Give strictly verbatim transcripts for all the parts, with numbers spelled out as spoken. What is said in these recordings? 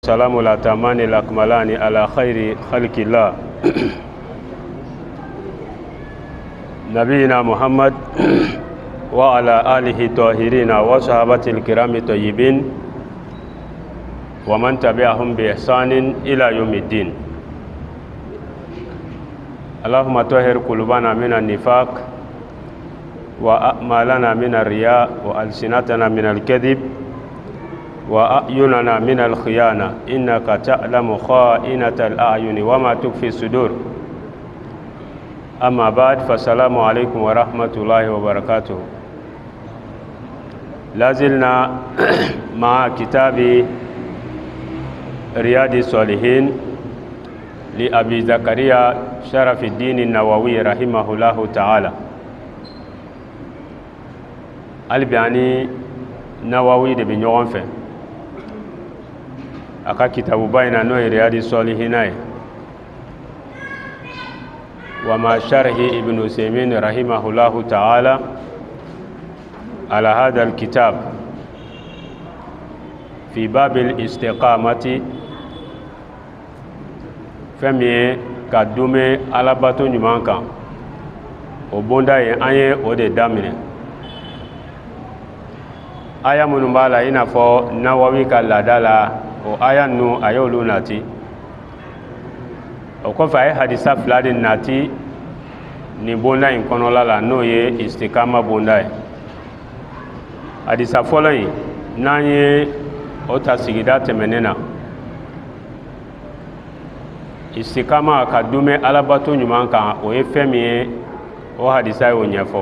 والسلام الأتمان الأكملان على خير خلق الله نبينا محمد وعلى آله الطاهرين وصحابة الكرام الطيبين ومن تبعهم بإحسان إلى يوم الدين. اللهم طهر قلوبنا من النفاق وأعمالنا من الرياء وألسنتنا من الكذب وأعيننا من الخيانة إنك تعلم خائنة الأعين وما تخفي الصدور. أما بعد فالسلام عليكم ورحمة الله وبركاته. لازلنا مع كتاب رياض الصالحين لأبي زكريا شرف الدين النووي رحمه الله تعالى. البياني نووي دي بنيوان فين أكا كتاب بين نوع رياض الصالحين وما شرح ابن سيمين رحمه الله تعالى على هذا الكتاب في باب الاستقامة فمي كدومي على باتو نيمانكا وبوندا يانيه اودي دامنه aya munun bala ina fo Nawawi ka ladala o aya nu ayolu nati o ko fa hadisa fladin nati ni bonda in kono la no ye istikama bonda hadisa foloi nanye o tasigida temenena istikama ka dume alabatu nyuman kan o ye femi o hadisa yo nyefo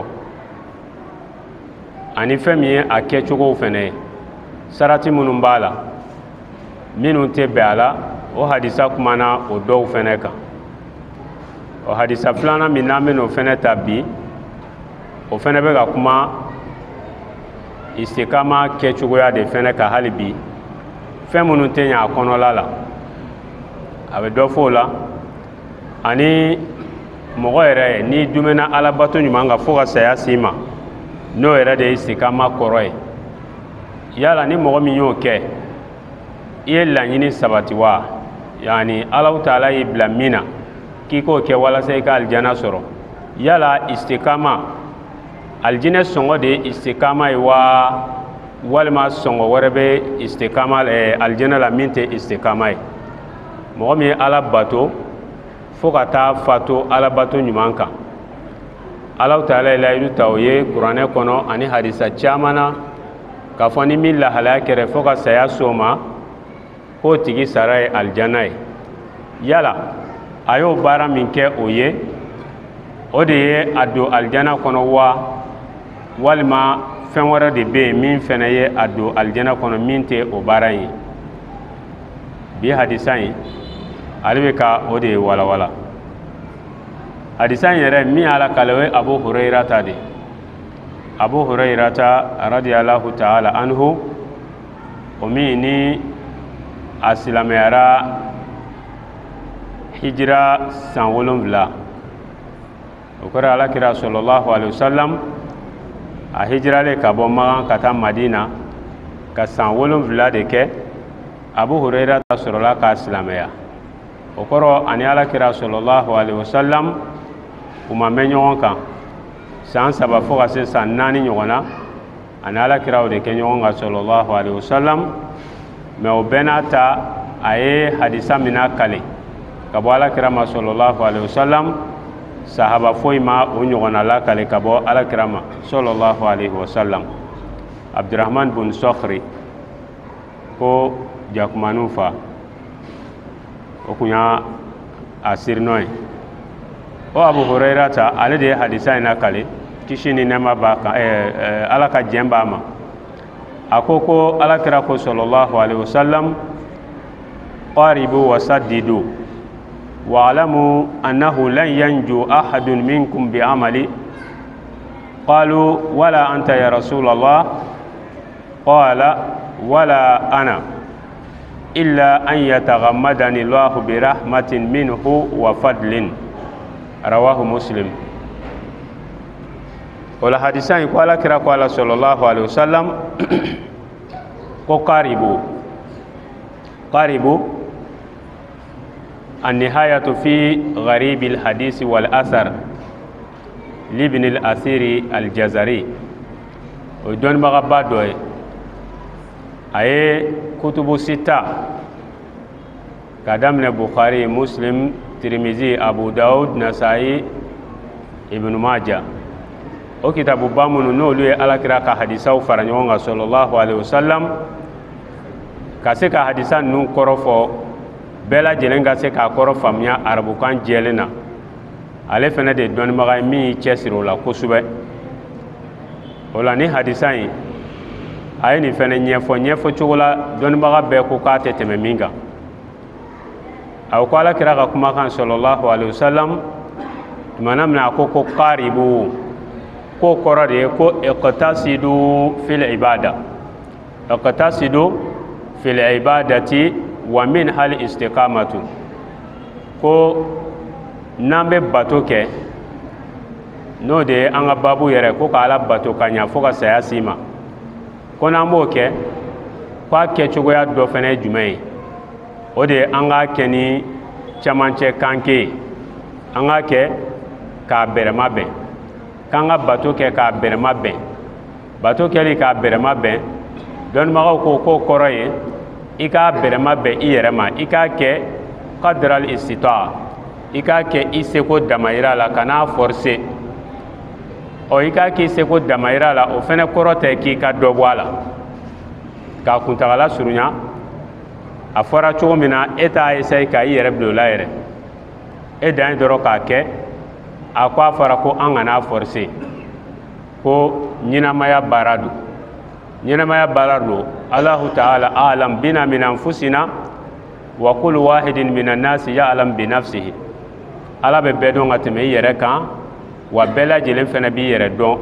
ani femi a kɛ cogo fene sarati munun bala minun te bala o hadisa kumana o dɔw fene kan o hadisa filana min na meno fene tabi o fene be ka kuma istikama kɛ cogoya de fene ka hali bi fɛn minnu tɛ ɲa a kɔnɔla la a bɛ dɔ fo la ani mɔgɔ yɛrɛ ni dumena alabato ɲuman ka fo ka saya si ma n'o yɛrɛ de ye istikama kɔrɔ ye yala ni mɔgɔ min y'o kɛ i ye laɲini sabati wa yani Allahu Taala y'i bila min na k'i k'o kɛ walasa i ka alijana sɔrɔ yala istikama alijinɛ sɔngɔ de ye istikama ye wa walima sɔngɔ wɛrɛ bɛ istikama alijana la min tɛ istikama ye mɔgɔ min ye Ala bato fo ka taa fato Ala bato ɲuman kan Allahu Taala ye layidu ta o ye kuranɛ kɔnɔ ani hadisa caman na k'a fɔ ni min lahalaya kɛra fo ka saya s'o ma k'o tigi sara ye alijana ye yala a y'o baara min kɛ o ye o de ye a don alijana kɔnɔ wa walima fɛn wɛrɛ de bɛ yen min fɛnɛ ye a don alijana kɔnɔ min tɛ o baara in ye bi hadisa in ale bɛ ka o de walawala hadisa yɛrɛ min ala kalawe Abu Hurairata de Abu Hurairata radiyallahu ta'ala anhu o min ni a silamɛyara hijira san wolonwula o kɔrɔ alakira sallallahu alaihi wasallam a hijirale ka bɔ Makan ka taa Madina ka san wolonwula de kɛ Abu Hurairata sɔrɔla ka silamɛya o kɔrɔ ani alakira sallallahu alaihi wasallam u ma mɛn ɲɔgɔn kan san saba fo ka se san naani ɲɔgɔn na ani alakira o de kɛ ɲɔgɔn kan sallallahu alaihi wasallam mɛ o bɛɛ n'a ta a ye hadisa min kale ka bɔ alakira ma sallallahu alaihi wasallam sahaba foyi ma o ɲɔgɔnna la kale ka bɔ alakira ma sallallahu alaihi wasallam Abdurrahman bin Sakhri ko jakumanu fa o kun y'a a sirinɔ ye o Abu Hurairata ale de ye hadisa in kale kisi ni nɛɛma b'a kan ɛɛ ala ka jɛn b'a ma a ko ko alakira ko sallallahu alaihi wasallam qaribu wa saddidu wa'lamu annahu lan yanju ahadun minkum bi'amali qalu wala anta ya rasulallah qala wala ana illa an yataghammadani Allahu bi rahmatin minhu wa fadlin rawahu Muslim. Wala hadisa in ko alakira ko ala sallallahu alaihi wasallam ko qaribu قارب النهاية في غريب الحديث والأثر لابن الأثير الجزري ودون مغبادو أي كتب ستة كدمنا بخاري مسلم ترمذي أبو داود نسائي ابن ماجه o kitabu bamunu n'olu ye alakira ka hadisaw fara ɲɔgɔn kan sallallahu alaihi wasallam ka se ka hadisa ninnu kɔrɔ fɔ bɛɛ lajɛlen ka se k'a kɔrɔ faamuya arabukan jɛlen na ale fana de dɔnnibaga ye min cɛsiri o la kosɛbɛ o la ni hadisa in a ye nin fana ɲɛfɔ ɲɛfɔ cogo la dɔnnibaga bɛɛ ko k'a tɛ tɛmɛ min kan a ko alakira ka kumakan sallallahu alaihi wasallam tumana min a ko ko qaribu ko kɔrɔ de ye ko iqtasidu fil ibada iqtasidu fil ibadati wa min hal istiqamatu ko n'an bɛ bato kɛ n'o de ye an ka babu yɛrɛ ko ka ala bato ka ɲa fo ka saya s'i ma ko n'an b'o kɛ k'a kɛcogoya dɔ fana ye jumɛn ye o de ye an k'a kɛ ni camancɛ kanke ye an k'a kɛ k'a bɛrɛma bɛn k'an ka bato kɛ k'a bɛrɛma bɛn bato kɛli k'a bɛrɛma bɛn dɔnnibagaw ko k'o kɔrɔ ye i k'a bɛrɛma bɛn i yɛrɛ ma i k'a kɛ qadral istita'a i k'a kɛ i seko damayira la ka n'a forcer ɔ i k'a kɛ i seko damayira la o fɛnɛ kɔrɔ tɛ k'i ka dɔ bɔ a la k'a kuntagala surunya a fɔra cogo min na e t'a essayer ka i yɛrɛ bila o la yɛrɛ e dan ye dɔrɔn k'a kɛ a ko a fɔra ko an kana forcer ko ɲɛnamaya baara don ɲɛnamaya baara don Allahu ta'ala a'lam bina min anfusina wa kullu wahidin minan nasi ya'lam bi nafsihi ala bɛ bɛɛ dɔn ka tɛmɛ i yɛrɛ kan wa bɛɛ lajɛlen fana b'i yɛrɛ dɔn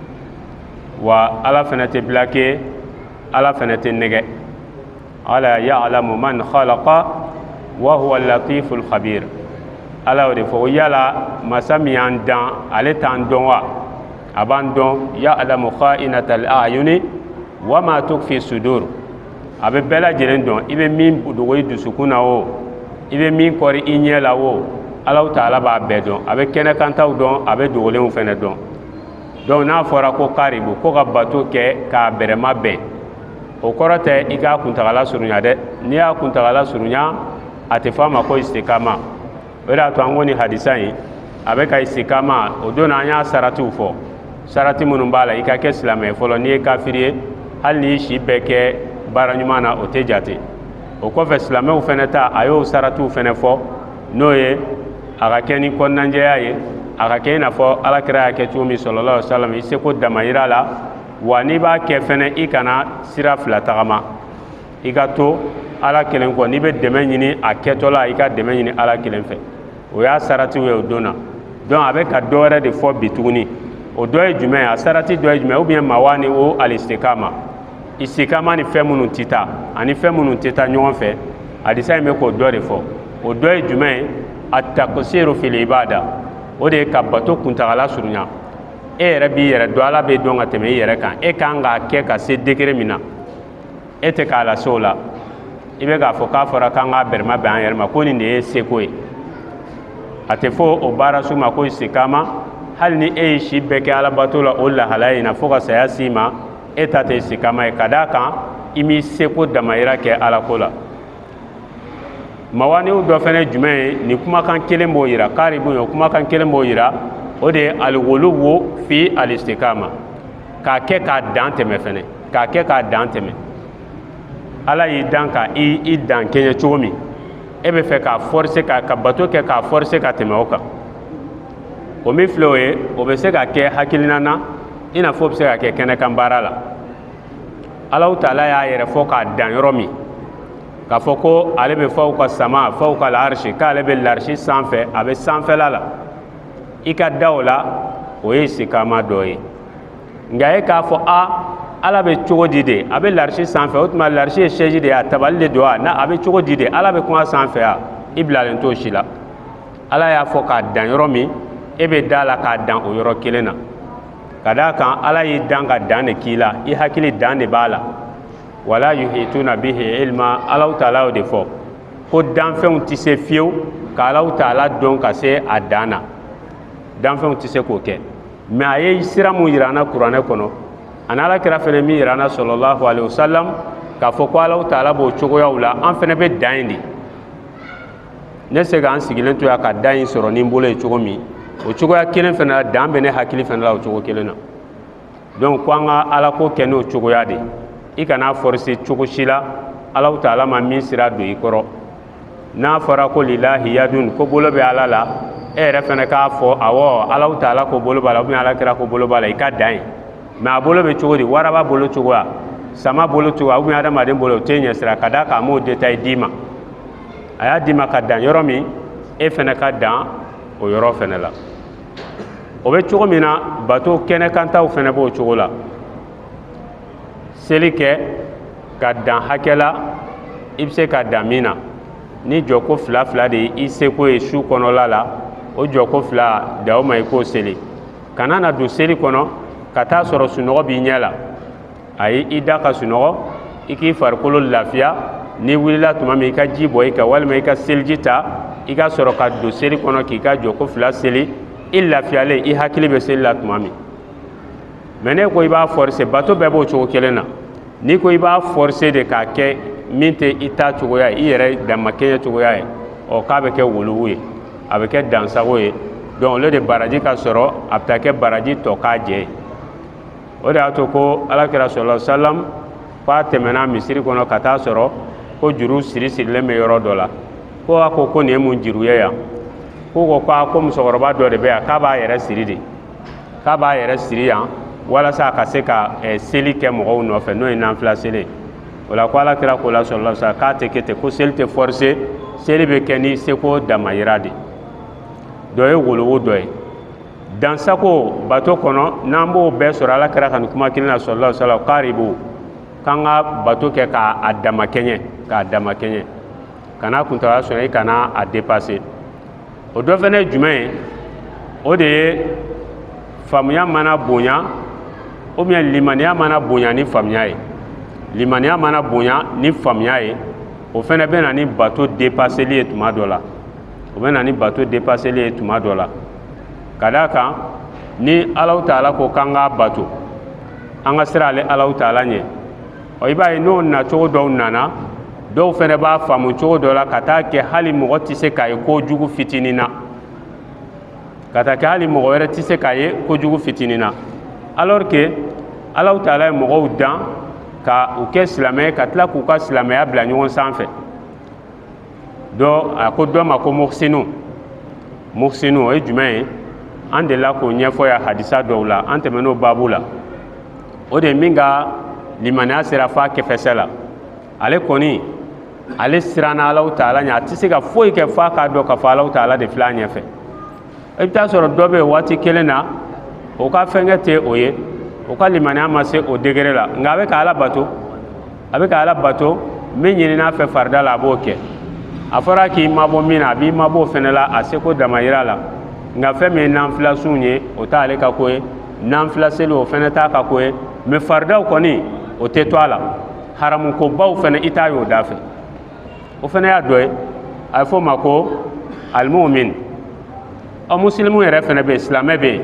wa ala fana tɛ blake ala fana tɛ nɛgɛ ala ya'lamu man khalaqa wa huwa al-latiful khabir ala o de fɔ yala masa min y'an dan ale t'an dɔn wa a b'an dɔn ya'lamu kha'inatal a'yuni wa ma tukfi sudur a bɛ bɛɛ lajɛlen dɔn i bɛ min dogo i dusukun na o i bɛ min kɔri i ɲɛ la o Allahu ta'ala b'a bɛɛ dɔn a bɛ kɛnɛkantaw dɔn a bɛ dogolenw fana dɔn donc n'a fɔra ko karibu ko ka bato kɛ k'a bɛrɛma bɛn o kɔrɔ tɛ i k'a kuntagala surunya dɛ n'i y'a kuntagala surunya a tɛ fɔ a ma ko istikama o de y'a to an ko ni hadisa in a bɛ ka istikama o don an y'a saratiw fɔ sarati minnu b'a la i ka kɛ silamɛ fɔlɔ n'i ye kafiri ye hali n'i si bɛɛ kɛ baara ɲuman na o tɛ jate o kɔfɛ silamɛw fana ta a y'o saratiw fana fɔ n'o ye a ka kɛ ni kɔnɔnajɛya ye a ka kɛ i n'a fɔ alakira y'a kɛ cogo min sallallahu alaihi wasallam i seko damayira la wa n'i b'a kɛ fana i kana sira fila tagama i ka to ala kelen kɔ n'i bɛ dɛmɛ ɲini a kɛtɔ la i ka dɛmɛ ɲini ala kelen fɛ o y'a saratiw ye o don na donc a bɛ ka dɔ wɛrɛ de fɔ bi tuguni o dɔ ye jumɛn ye a sarati dɔ ye jumɛn ou bien mawani o alistikama istikama ni fɛn minnu tɛ taa ani fɛn minnu tɛ taa ɲɔgɔn fɛ hadisa in bɛ k'o dɔ de fɔ o dɔ ye jumɛn ye at-taqsiru fil ibada o de ye ka bato kuntagala surunya e yɛrɛ b'i yɛrɛ dɔn ala bɛ dɔn ka tɛmɛ i yɛrɛ kan e kan k'a kɛ ka se degré min na e tɛ k'a lase o la i bɛ k'a fɔ k'a fɔra k'an k'a bɛrɛma bɛn an yɛrɛ ma ko nin de ye seko ye a tɛ fɔ o baara su ma ko istikama hali ni e ye si bɛɛ kɛ alabato la o lahalaya in na fo ka saya s'i ma e ta tɛ istikama ye ka d'a kan i m'i seko damayira kɛ alako la mawaniw dɔ fana ye jumɛn ye nin kumakan kelen b'o yira karibu o kumakan kelen b'o yira o de ye al-ghuluwu fi al-istikama k'a kɛ k'a dan tɛmɛ fana k'a kɛ k'a dan tɛmɛ ala y'i dan ka i i dan kɛɲɛ cogo min e bɛ fɛ k'a forcer ka ka bato kɛ k'a forcer ka tɛmɛ o kan o min filɛ o ye o bɛ se ka kɛ hakilina na i n'a fɔ o bɛ se ka kɛ kɛnɛkan baara la Allahu ta'ala y'a yɛrɛ fɔ k'a dan yɔrɔ min k'a fɔ ko ale bɛ faw ka sama faw ka l'arshi k'ale bɛ l'arshi sanfɛ a bɛ sanfɛla la i ka da o la o ye istikama dɔ ye nka e k'a fɔ a ala bɛ cogo di de a bɛ l'arshi sanfɛ o tuma l'arshi ye chaise de ye a tabali de don a na a bɛ cogo di de ala bɛ kun a sanfɛ a i bilalen t'o si la ala y'a fɔ k'a dan yɔrɔ min e bɛ da la k'a dan o yɔrɔ kelen na ka d'a kan ala y'i dan ka dan de k'i la i hakili dan de b'a la wala yuhituna bihi ilma Allahu taala o de fɔ ko danfɛnw tɛ se fiyewu ka Allahu taala dɔn ka se a dan na danfɛnw tɛ se k'o kɛ mais a ye sira mun yira an na kuranɛ kɔnɔ ani alakira fɛnɛ min yira an na sallallahu alaihi wasallam k'a fɔ ko Allahu taala b'o cogoyaw la an fɛnɛ bɛ dan in de ne se k'an sigilen to yan ka dan in sɔrɔ ni n bolo ye cogo min o cogoya kelen fɛnɛ la dan bɛ ne hakili fɛnɛ la o cogo kelen na donc ko an ka ala ko kɛ n'o cogoya de i kana forcer cogo si la Allahu taala ma min sira don i kɔrɔ n'a fɔra ko lillahi yadun ko bolo bɛ ala la e yɛrɛ fɛnɛ k'a fɔ awɔ Allahu taala ko bolo b'a la ou bien alakira ko bolo b'a la i ka dan ye mais a bolo bɛ cogo di waraba bolo cogoya sama bolo cogoya ou bien adamaden bolo o tɛ ɲɛ sira ka da k'a m'o détail d'i ma a y'a d'i ma ka dan yɔrɔ min e fɛnɛ ka dan o yɔrɔ fɛnɛ la o bɛ cogo min na bato kɛnɛ kantaw fɛnɛ b'o cogo la seli kɛ ka dan hakɛ la i bɛ se ka dan min na ni jɔko fila fila de i seko ye su kɔnɔla la o jɔko fila da o ma i k'o seli kana na don seli kɔnɔ ka taa sɔrɔ sunɔgɔ b'i ɲɛ la ayi i da ka sunɔgɔ i k'i farikolo lafiya ni wulila tuma min i ka ji bɔ i kan walima i ka seliji ta i ka sɔrɔ ka don seli kɔnɔ k'i ka jɔko fila seli i lafiyalen i hakili bɛ seli la tuma min mais ne ko i b'a forcer bato bɛɛ b'o cogo kelen na n'i ko i b'a forcer de k'a kɛ min tɛ i ta cogoya ye i yɛrɛ damakɛɲɛ cogoya ye ɔ k'a bɛ kɛ wuluwu ye a bɛ kɛ dansago ye donc olu de baraji ka sɔrɔ a bɛ taa kɛ baraji tɔ k'a jɛ ye o de y'a to ko alakira sallallahu alaihi wasallam k'a tɛmɛna misiri kɔnɔ ka taa sɔrɔ ko juru siri sirilen bɛ yɔrɔ dɔ la ko a ko ko nin ye mun juru ye yan ko ko ko ko musokɔrɔba dɔ de bɛ yan k'a b'a yɛrɛ siri de k'a b'a yɛrɛ siri yan walasa a ka se ka seli kɛ mɔgɔw nɔfɛ n'o ye nanfila seli o la ko alakira ko la sallallahu alaihi wasallam k'a tɛ kɛ ten ko seli tɛ forcer seli bɛ kɛ ni seko damayira de dɔ ye wolowo dɔ ye dansako bato kɔnɔ n'an b'o bɛɛ sɔrɔ alakira ka nin kuma kelen na sallallahu alaihi wasallam karibu k'an ka bato kɛ k'a damakɛɲɛ k'a damakɛɲɛ kana kuntala sɔrɔ i kana a dépasser o dɔ fɛnɛ ye jumɛn ye o de ye faamuya mana bonya ou bien limaniya mana bonya ni faamuya ye limaniya mana bonya ni faamuya ye o fɛnɛ bɛ na ni bato dépasseli ye tuma dɔ la o bɛ na ni bato dépasseli ye tuma dɔ la ka d'a kan ni Alahu taala ko k'an ka bato an ka sira ale Alahu taala ɲɛ ɔ i b'a ye n'o nacogo dɔw nana dɔw fɛnɛ b'a faamu cogo dɔ la ka taa kɛ hali mɔgɔ tɛ se k'a ye kojugu fitinin na ka taa kɛ hali mɔgɔ wɛrɛ tɛ se k'a ye kojugu fitinin na alors que Alahu taala ye mɔgɔw dan ka u kɛ silamɛ ka tila k'u ka silamɛya bila ɲɔgɔn sanfɛ dɔ a ko dɔ ma ko muhsinu muhsinu o ye jumɛn ye an delila k'o ɲɛfɔ yan hadisa dɔw la an tɛmɛn'o babu la o de ye min ka limaniya sera f'a kɛfɛsɛ la ale kɔni ale siranna Alahu taala ɲɛ a tɛ se ka foyi kɛ f'a k'a dɔn k'a fɔ Alahu taala de filɛ a ɲɛfɛ i bɛ taa sɔrɔ dɔ bɛ yen waati kelen na o ka fɛnkɛ tɛ o ye o ka limaniya ma se o degré la nka a bɛ ka Ala bato a bɛ ka Ala bato min ɲinina fɛ farida la a b'o kɛ a fɔra k'i mabɔ min na a b'i mabɔ o fɛnɛ la a seko damayira la nka fɛn min ye nanfila sun ye o t'ale ka ko ye nanfila seli o fɛnɛ t'a ka ko ye mais faridaw kɔni o tɛ to a la haramukobaw fɛnɛ i t'a y'o da fɛ o fɛnɛ y'a dɔ ye a bɛ fɔ o ma ko alimumin ɔ musilimu yɛrɛ fɛnɛ bɛ yen silamɛ bɛ yen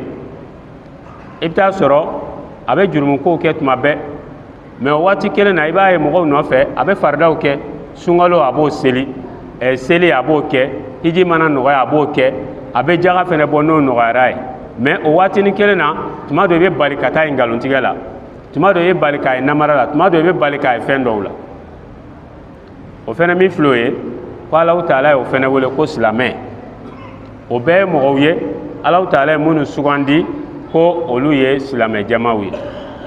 i bɛ taa sɔrɔ a bɛ jurumukow kɛ tuma bɛɛ mais o waati kelen na i b'a ye mɔgɔw nɔfɛ a bɛ faridaw kɛ sunkalo a b'o seli ɛ seli a b'o kɛ hiji mana nɔgɔya a b'o kɛ a bɛ jaga fɛnɛ bɔ n'o nɔgɔyara ye mais o waatinin kelen na tuma dɔ i bɛ bali ka taa yen nkalontigɛ la tuma dɔ i bɛ bali k'a ye namara la tuma dɔ i bɛ bali k'a ye fɛn dɔw la o fɛnɛ min filɛ o ye ko Alahu taala ye o fɛnɛ wele ko silamɛ o bɛɛ ye mɔgɔw ye Alahu taala ye minnu sugandi ko olu ye silamɛ jamaw ye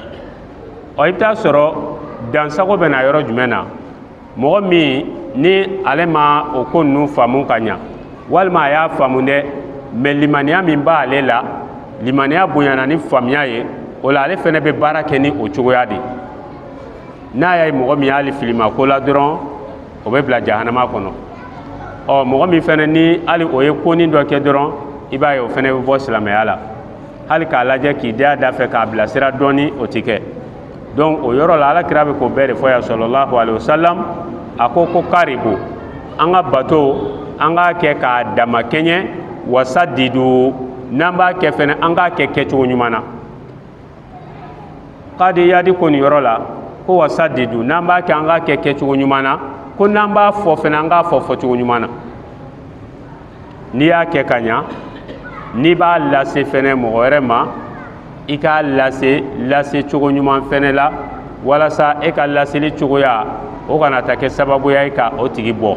ɔ i bɛ taa sɔrɔ dansago bɛ na yɔrɔ jumɛn na mɔgɔ min ni ale ma o ko ninnu faamu ka ɲa walima a y'a faamu dɛ mais limaniya min b'ale la limaniya bonyana ni faamuya ye o la ale fɛnɛ bɛ baara kɛ ni o cogoya de n'a y'a ye mɔgɔ min y'ale filimako la dɔrɔn o bɛ bila jahanama kɔnɔ ɔ mɔgɔ min fɛnɛ ni hali o ye konin dɔ kɛ dɔrɔn i b'a ye o fɛnɛ bɛ bɔ silamɛya la hali k'a lajɛ k'i da da fɛ k'a bilasira dɔɔni o tɛ kɛ donc o yɔrɔ la alakira bɛ k'o bɛɛ de fɔ ya sallallahu alaihi wasallam a ko ko karibu an ka bato an k'a kɛ k'a dama kɛɲɛ wasadidu n'an b'a kɛ fɛnɛ an k'a kɛ kɛcogo ɲuman na kadi yadi ko nin yɔrɔ la ko wasadidu n'an b'a kɛ an k'a kɛ kɛcogo ɲuman na ko n'an b'a fɔ fɛnɛ an k'a fɔ fɔcogo ɲuman na n'i y'a kɛ ka ɲa n'i b'a lase fɛnɛ mɔgɔ wɛrɛ ma i k'a lase lase cogo ɲuman fɛnɛ la walasa e ka laseli cogoya o kana ta kɛ sababuya ye ka o tigi bɔ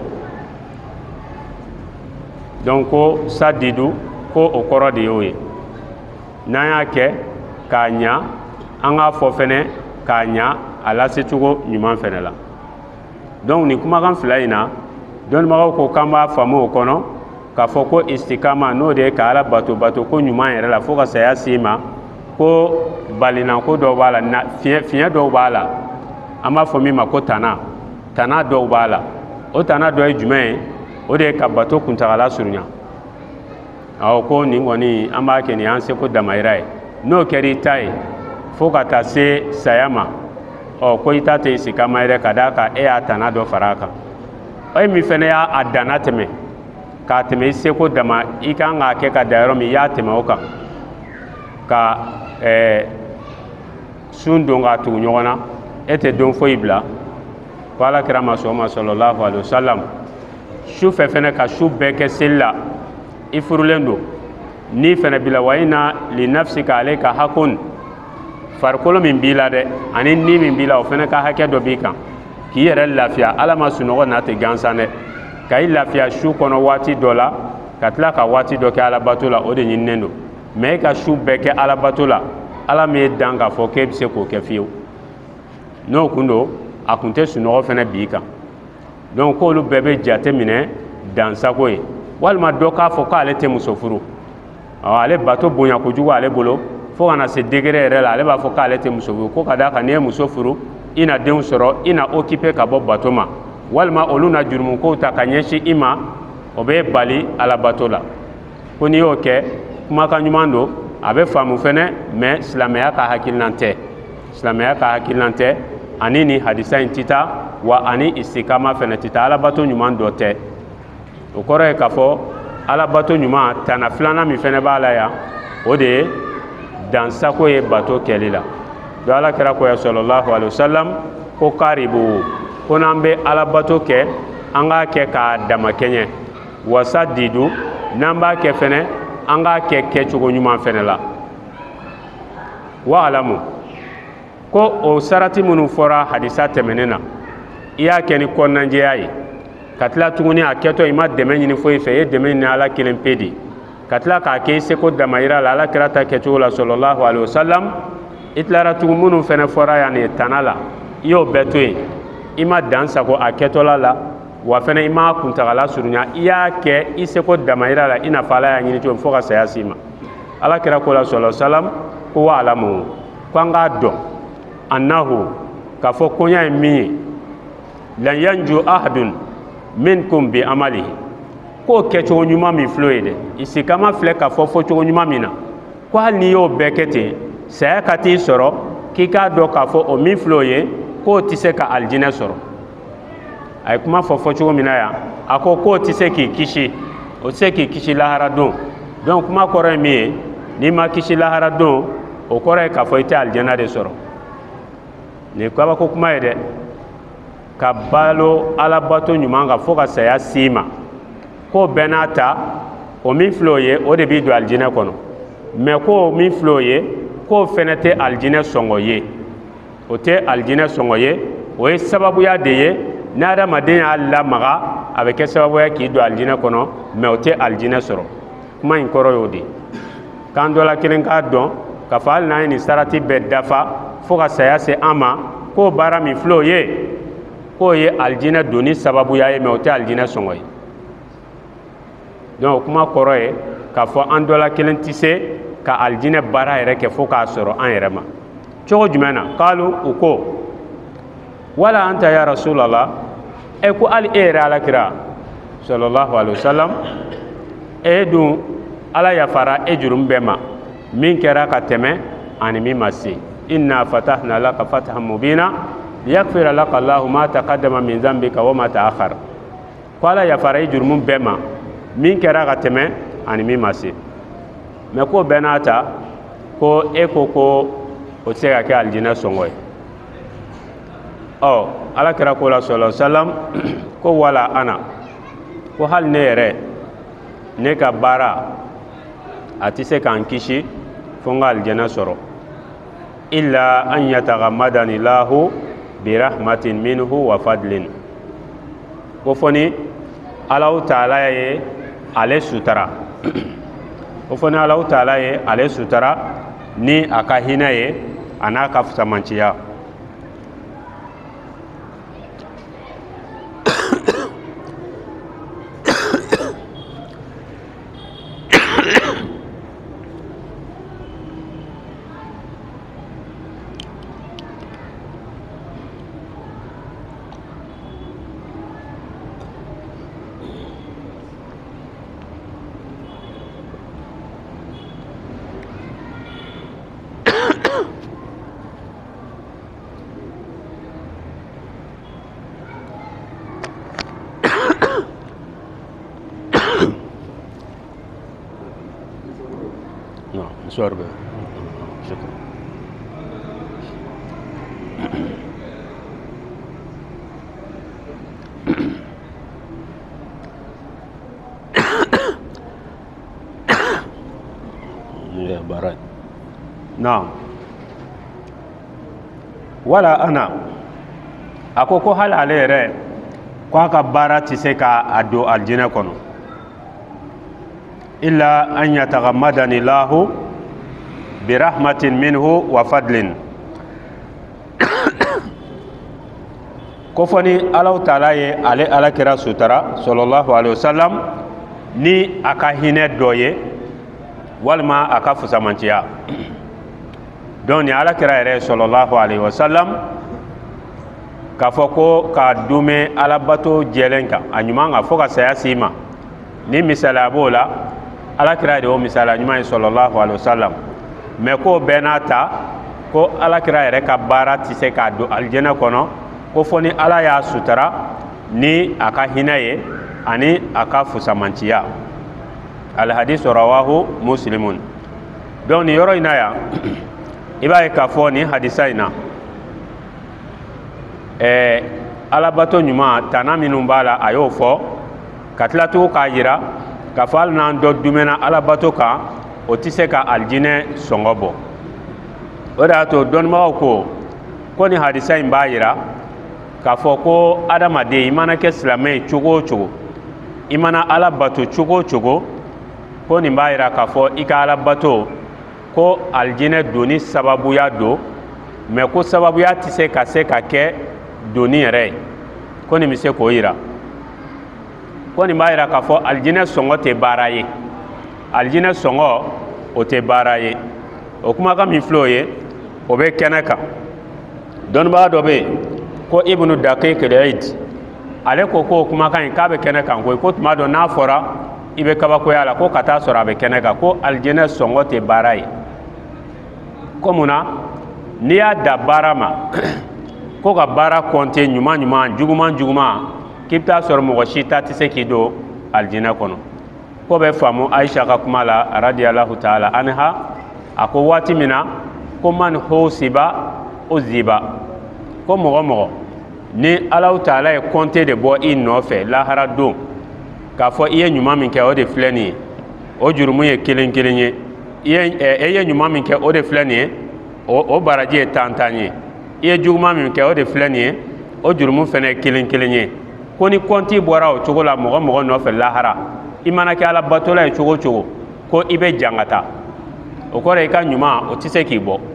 donc ko sadidu ko o kɔrɔ de y'o ye n'an y'a kɛ k'a ɲa an k'a fɔ fɛnɛ k'a ɲa a lase cogo ɲuman fɛnɛ la donc nin kumakan fila in na dɔnnibagaw ko k'an b'a faamu o kɔnɔ k'a fɔ ko istikama n'o de ye ka ala bato bato ko ɲuman yɛrɛ la fo ka saya s'i ma ko balinako dɔw b'a la fiɲɛ fiɲɛ dɔw b'a la an b'a fɔ min ma ko tana tana dɔw b'a la o tana dɔ ye jumɛn ye o de ye ka bato kuntagala surunya awɔ ko nin kɔni an b'a kɛ nin y'an seko damayira ye n'o kɛra i ta ye fo ka taa se saya ma ɔ ko i ta tɛ istikama yɛrɛ ka d'a kan e y'a tana dɔ fara a kan e min fɛnɛ y'a danna tɛmɛ k'a tɛmɛ i seko dama i kan k'a kɛ ka da yɔrɔ min i y'a tɛmɛ o kan ka ɛɛ sun don k'a tugu ɲɔgɔn na e tɛ don foyi bila ko alakira ma sɔn o ma sallallahu alaihi wasallam su fɛ fɛnɛ ka su bɛɛ kɛ seli la i furulen don ni fɛnɛ bila wa inna li nafsika alayka hakun farikolo min b'i la dɛ ani ni min b'i la o fɛnɛ ka hakɛ dɔ b'i kan k'i yɛrɛ lafiya ala ma sunɔgɔ n'a tɛ gansan dɛ ka i lafiya su kɔnɔ waati dɔ la ka tila ka waati dɔ kɛ alabato la o de ɲininen don mais i ka su bɛɛ kɛ alabato la ala min ye dan k'a fɔ k'e bɛ se k'o kɛ fiyewu n'o kun don a kun tɛ sunɔgɔ fɛnɛ b'i kan donc k'olu bɛɛ bɛ jate minɛ dansago ye walima dɔ k'a fɔ k'ale tɛ muso furu ale bato bonya kojugu ale bolo fo kana se degré yɛrɛ la ale b'a fɔ k'ale tɛ muso furu ko ka d'a kan n'i ye muso furu i na denw sɔrɔ i na occupé ka bɔ bato ma walima olu na jurumukow ta ka ɲɛsin i ma o bɛ bali alabato la ko n'i y'o kɛ kumakan ɲuman don a bɛ faamu fɛnɛ mais silamɛya ka hakilinan tɛ silamɛya ka hakilinan tɛ ani ni hadisa in tɛ taa wa ani istikama fɛnɛ tɛ taa alabato ɲuman dɔ tɛ o kɔrɔ ye k'a fɔ alabato ɲuman tana filanan min fɛnɛ b'a la yan o de ye dansako ye bato kɛli la don ala kɛra ko ya sallallahu alaihi wasallam ko karibu ko n'an bɛ alabato kɛ an k'a kɛ k'a dama kɛɲɛ wasa didu n'an b'a kɛ fɛnɛ an k'a kɛ kɛcogo ɲuman fɛnɛ la wa alamu ko o sarati minnu fɔra hadisa tɛmɛnen na i y'a kɛ ni kɔnɔnajɛya ye ka tila tuguni a kɛtɔ i ma dɛmɛ ɲini foyi fɛ i ye dɛmɛ ɲini ala kelen pe de ka tila k'a kɛ i seko damayira la ala kɛra ta kɛcogo la sallallahu alaihi wasallam i tilara tugun minnu fɛnɛ fɔra yan nin tana la i y'o bɛɛ to yen i ma dan sago a kɛtɔla la wa fɛnɛ i ma kuntagala surunya i y'a kɛ i seko damayira la i n'a fɔ ala y'a ɲini cogo fo ka saya s'i ma ala kɛra ko la sallallahu alaihi wasallam ko wa alamu ko an k'a dɔn annahu k'a fɔ koɲa ye min ye lan yanju ahadun minkum bi amalihi k'o kɛcogo ɲuman min filɛ o ye dɛ isikama filɛ ka fɔ fɔcogo ɲuman min na ko hali n'i y'o bɛɛ kɛ ten saya ka t'i sɔrɔ k'i k'a dɔn k'a fɔ o min filɛ o ye k'o tɛ se ka alijinɛ sɔrɔ a ye kuma fɔ fɔcogo min na yan a ko k'o tɛ se k'i kisi o tɛ se k'i kisi lahara don donc kuma kɔrɔ ye min ye n'i ma kisi lahara don o kɔrɔ ye k'a fɔ i tɛ alijinɛ de sɔrɔ nin ye kabako kuma ye dɛ ka balo alabato ɲuman kan fo ka saya s'i ma k'o bɛɛ n'a ta o min filɛ o ye o de b'i don alijinɛ kɔnɔ mais k'o min filɛ o ye k'o fɛnɛ tɛ alijinɛ sɔngɔ ye o tɛ alijinɛ sɔngɔ ye o ye sababuya de ye ni adamaden y'a lamaga a bɛ kɛ sababuya k'i don alijinɛ kɔnɔ mais o tɛ alijinɛ sɔrɔ kuma in kɔrɔ y'o de k'an dɔ la kelen k'a dɔn k'a fɔ hali n'an ye nin sarati bɛɛ dafa fo ka saya se an ma k'o baara min filɛ o ye k'o ye alijinɛ donni sababuya ye mais o tɛ alijinɛ sɔngɔ ye donc kuma kɔrɔ ye k'a fɔ an dɔ la kelen tɛ se ka alijinɛ baara yɛrɛ kɛ fo k'a sɔrɔ an yɛrɛ ma cogo jumɛn na k'alu u ko wala anta ya rasulallah e ko hali e yɛrɛ alakira sallallahu alaihi wasallam e dun ala yafara e jurum bɛɛ ma min kɛra ka tɛmɛ ani min ma se inna fatahna laka fathan mubina liyaghfira laka Allahu ma taqaddama min dhanbika wa ma ta'akhkhar ko ala yafara i jurumu bɛɛ ma min kɛra ka tɛmɛ ani min ma se mais ko bɛɛ n'a ta ko e ko ko o tɛ se ka kɛ alijinɛ sɔngɔ ye ɔ ala kɛra ko la sallallahu alaihi wasallam ko wala ana ko hali ne yɛrɛ ne ka baara a tɛ se k'an kisi fo n ka alijinɛ sɔrɔ illa an yataghammadani lahu bi rahmatin minhu wa fadlin ko foni Allahu Ta'ala ye ale sutara ko foni Allahu Ta'ala ye ale sutara ni a ka hinɛ ye a n'a ka fusamanciya sorbe shukran ya barat naam wala ana ako ko hal ale yɛrɛ ko a ka baara tɛ se ka a don alijinɛ kɔnɔ illa an yataghammadani lahu birahmatin minhu wa fadlin ko foni Allahu Ta'ala ye ale alakira sutara sallallahu alaihi wasallam ni a ka hinɛ dɔ ye walima a ka fusamanciya donc ni alakira yɛrɛ sallallahu alaihi wasallam k'a fɔ ko ka dume alabato jɛlen kan a ɲuman kan fo ka saya s'i ma ni misaliya b'o la alakira de o misaliya ɲuman ye sallallahu alaihi wasallam mais ko bɛɛ n'a ta ko alakira yɛrɛ ka baara tɛ se k'a don alijinɛ kɔnɔ ko fo ni ala y'a sutara ni a ka hinɛ ye ani a ka fusamanciya alhadisu rawahu muslimun donc ni yɔrɔ in na yan i b'a ye k'a fɔ ni hadisa in na ɛɛ alabato ɲuman tana minnu b'a la a y'o fɔ ka tila tugun k'a jira k'a fɔ hali n'an dɔ dumɛna alabato kan o tɛ se ka alijinɛ sɔngɔ bɔ o de y'a to dɔnnibagaw ko ko ni hadisa in b'a jira k'a fɔ ko adamaden i mana kɛ silamɛ ye cogo o cogo i mana ala bato cogo o cogo ko nin b'a jira k'a fɔ i ka ala bato ko alijinɛ doni sababuya don mais ko sababuya tɛ se ka se ka kɛ doni yɛrɛ ye ko nin bɛ se k'o jira ko nin b'a jira k'a fɔ alijinɛ sɔngɔ tɛ baara ye alijinɛ sɔngɔ o tɛ baara ye o kumakan min filɛ o ye o bɛ kɛnɛ kan dɔnnibaga dɔ bɛ yen ko ibnu daqiq al-eid ale ko ko kumakan in k'a bɛ kɛnɛ kan koyi ko tuma dɔ n'a fɔra i bɛ kabakoya la ko ka taa sɔrɔ a bɛ kɛnɛ kan ko alijinɛ sɔngɔ tɛ baara ye ko munna n'i y'a da baara ma ko ka baara kɔnte ɲuman ɲuman juguman juguman k'i bɛ taa sɔrɔ mɔgɔ si ta tɛ se k'i don alijinɛ kɔnɔ ko bɛ faamu Aisha ka kuma la radiyallahu ta'ala anha a ko waati min na ko man husiba uziba ko mɔgɔ mɔgɔ ni Allahu Ta'ala ye kɔnte de bɔ i nɔfɛ lahara don k'a fɔ i ye ɲuman min kɛ o de filɛ nin ye o jurumu ye kelen kelen ye i ye e ye ɲuman min kɛ o de filɛ nin ye o baraji ye tan tan ye i ye juguman min kɛ o de filɛ nin ye o jurumu fɛnɛ ye kelen kelen ye ko ni kɔnti bɔra o cogo la mɔgɔ mɔgɔ nɔfɛ lahara i mana kɛ ala batola ye cogo o cogo ko i bɛ jangata o kɔrɔ i ka ɲuman o tɛ se k'i bɔ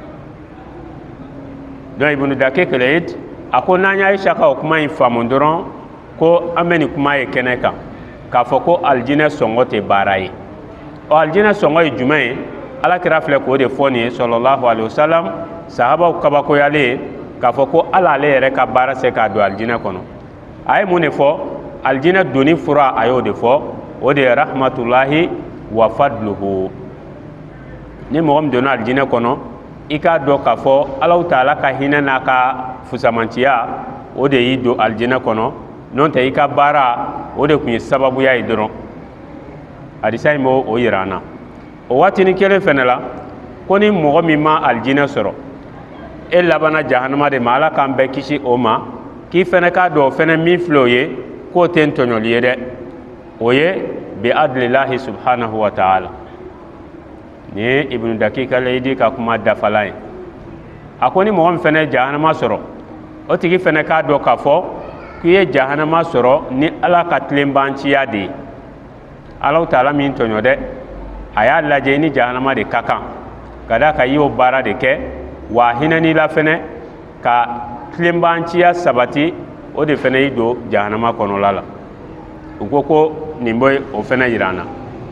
donc ibnu daqiq al-eid a ko n'an y'a Aisha ka o kuma in faamu dɔrɔn ko an bɛ nin kuma ye kɛnɛ kan k'a fɔ ko alijinɛ sɔngɔ tɛ baara ye ɔ alijinɛ sɔngɔ ye jumɛn ye alakira filɛ k'o de fɔ nin ye sallallahu alaihi wasallam sahabaw kabakoyalen k'a fɔ ko ala ale yɛrɛ ka baara se k'a don alijinɛ kɔnɔ a ye mun de fɔ alijinɛ doni fura a y'o de fɔ o de ye rahmatulahi wa fadluhu ni mɔgɔ min donna alijinɛ kɔnɔ ika do ka fo Allah taala ka hinɛ n'a ka fusamantiya o de y'i don aljina kɔnɔ non tɛ ika baara o de kun ye sababuya ye dɔrɔn hadisa in b'o o yira an na o waatini kelen fɛnɛ la ko ni mɔgɔ min ma aljina sɔrɔ e labana jahanama de ma Ala k'an bɛɛ kisi o ma k'i fɛnɛ k'a dɔn o fɛnɛ min filɛ o ye k'o tɛ tɔɲɔli ye dɛ o ye bi adlillahi subhanahu wa ta'ala ni ye Ibnu Dakik al-Eid ka kuma dafala ye a ko ni mɔgɔ min fɛnɛ jahanama sɔrɔ o tigi fɛnɛ k'a dɔn k'a fɔ k'i ye jahanama sɔrɔ ni Ala ka tilenbanciya de ye Ala taala min tɔɲɔ dɛ a y'a lajɛ ni jahanama de ka kan ka da ka i y'o baara de kɛ wa hinɛni la fɛnɛ ka tilenbanciya sabati o de fɛnɛ y'i don jahanama kɔnɔla la u ko ko nin bɛ o fɛnɛ yira an na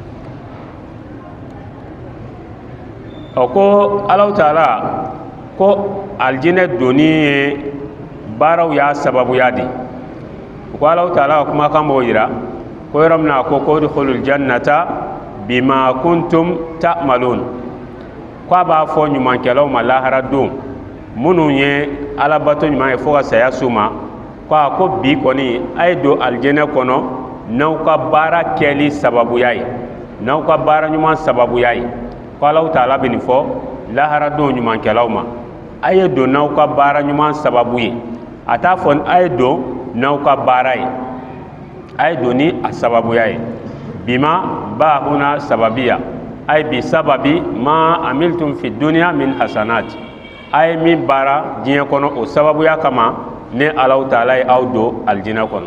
o ko Ala taala ko aljinɛ donni ye baaraw y'a sababuya de u ko Ala taala ka kumakan b'o yira ko yɔrɔ min na ko ko udkhulul jannata bima kuntum ta'malun ko a b'a fɔ ɲumankɛlaw ma lahara don minnu ye alabato ɲuman ye fo ka saya s'u ma ko a ko bi kɔni a ye don aljinɛ kɔnɔ n'aw ka baara kɛli sababuya ye n'aw ka baara ɲuman sababuya ye ko Ala taala bɛ nin fɔ lahara don ɲumankɛlaw ma a ye don n'aw ka baara ɲuman sababu ye a t'a fɔ a ye don n'aw ka baara ye a ye don ni a sababuya ye bima ba huna sababiya ay bi sababi ma amiltum fi dunya min hasanat ay min baara diɲɛ kɔnɔ o sababuya kama ne Ala taala ye aw don aljina kɔnɔ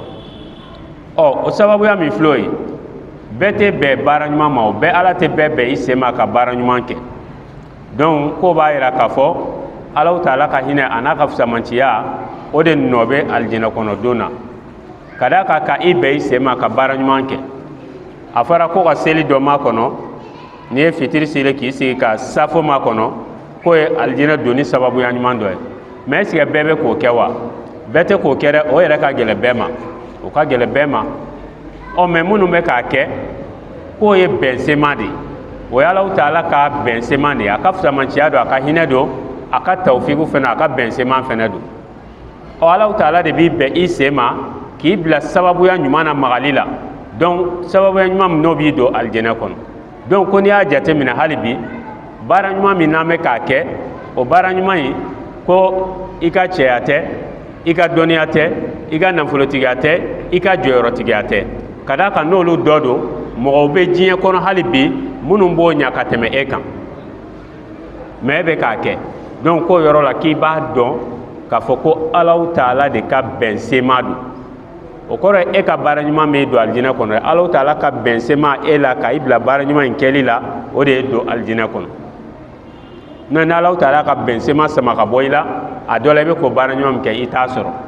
ɔ o sababuya min filɛ o ye bɛɛ tɛ bɛn baara ɲuman ma o bɛɛ Ala tɛ bɛɛ bɛn i sen ma ka baara ɲuman kɛ donc ko b'a yira k'a fɔ Ala taala ka hinɛ a n'a ka fusamantiya o de nɔ bɛ aljina kɔnɔ don na ka da kan ka i bɛn i sen ma ka baara ɲuman kɛ a fɔra ko ka seli dɔ ma kɔnɔ n'i ye fitiri seli k'i sigi ka safo ma kɔnɔ k'o ye aljinɛ donni sababuya ɲuman dɔ ye mais est-ce que bɛɛ bɛ k'o kɛ wa bɛɛ tɛ k'o kɛ dɛ o yɛrɛ ka gɛlɛn bɛɛ ma o ka gɛlɛn bɛɛ ma ɔ mais minnu bɛ k'a kɛ k'o ye bɛnsema de ye o ye Ala taala ka bɛnsema de ye a ka fusamanciya don a ka hinɛ don a ka tawfiku fɛnɛ a ka bɛnsema fɛnɛ don ɔ Ala taala de b'i bɛn i sen ma k'i bila sababuya ɲuman na magali la donc sababuya ɲuman min n'o b'i don aljinɛ kɔnɔ donc ko n'i y'a jateminɛ hali bi baara ɲuman min n'an bɛ k'a kɛ o baara ɲuman in ko i ka cɛya tɛ i ka dɔnniya tɛ i ka nafolotigiya tɛ i ka jɔyɔrɔtigiya tɛ ka d'a kan n'olu dɔ don mɔgɔw bɛ diɲɛ kɔnɔ hali bi minnu b'o ɲa ka tɛmɛ e kan mais e bɛ k'a kɛ donc k'o yɔrɔ la k'i b'a dɔn k'a fɔ ko Ala taala de ka bɛnsema don o kɔrɔ ye e ka baara ɲuman min don aljinɛ kɔnɔ Ala taala ka bɛnsema e la ka i bila baara ɲuman in kɛli la o de ye don aljinɛ kɔnɔ mais ni Ala taala ka bɛnsema sama ka bɔ i la a dɔ la i bɛ k'o baara ɲuman min kɛ i t'a sɔrɔ